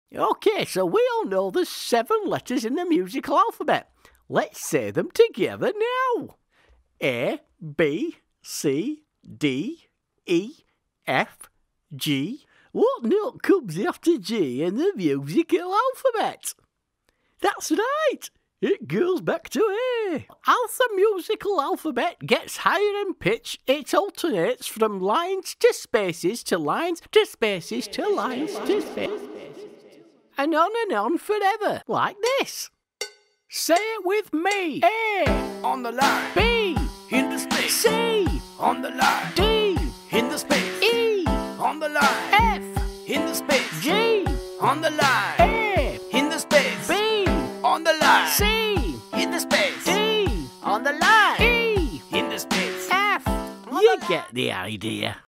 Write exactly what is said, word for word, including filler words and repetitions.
Okay, so we all know there's seven letters in the musical alphabet. Let's say them together now. A, B, C, D, E, F, G. What note comes after G in the musical alphabet? That's right. It goes back to A. As the musical alphabet gets higher in pitch, it alternates from lines to spaces to lines to spaces to lines to spaces. And on and on forever, like this. Say it with me. A. On the line. B. In the space. C. On the line. D. In the space. E. On the line. F. In the space. G. On the line. A. In the space. B. On the line. C. In the space. D. On the line. E. In the space. F. You get the idea.